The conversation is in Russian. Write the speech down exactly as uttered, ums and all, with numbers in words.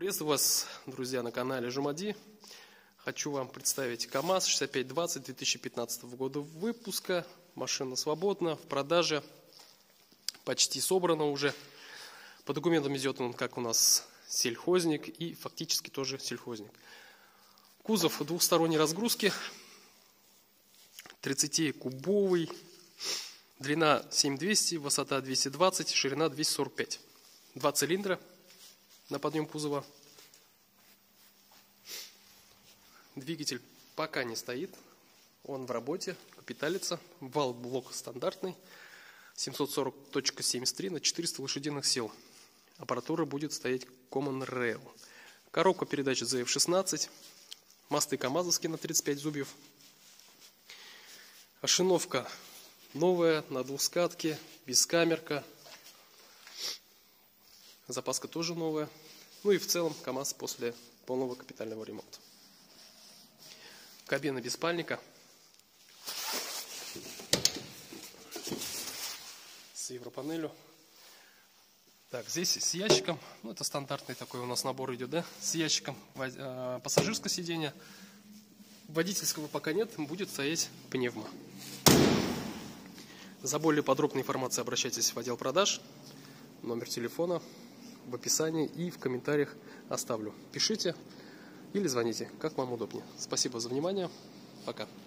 Приветствую вас, друзья, на канале Жумади. Хочу вам представить КамАЗ шестьдесят пять двадцать две тысячи пятнадцатого года выпуска. Машина свободна, в продаже, почти собрана уже. По документам идет он как у нас сельхозник и фактически тоже сельхозник. Кузов двухсторонней разгрузки, тридцатикубовый, длина семь тысяч двести, высота двести двадцать, ширина двести сорок пять. Два цилиндра на подъем кузова. Двигатель пока не стоит, он в работе, капиталится. Вал-блок стандартный, семьсот сорок точка семьдесят три на четыреста лошадиных сил. Аппаратура будет стоять Common Rail. Коробка передач зэ эф шестнадцать. Мосты камазовские на тридцать пять зубьев. Ошиновка новая, на двускатке, бескамерка. Запаска тоже новая. Ну и в целом КамАЗ после полного капитального ремонта. Кабина без спальника. С европанелью. Так, здесь с ящиком. Ну, это стандартный такой у нас набор идет, да? С ящиком э, пассажирское сиденье. Водительского пока нет, будет стоять пневмо. За более подробной информацией обращайтесь в отдел продаж. Номер телефона в описании и в комментариях оставлю. Пишите или звоните, как вам удобнее. Спасибо за внимание. Пока.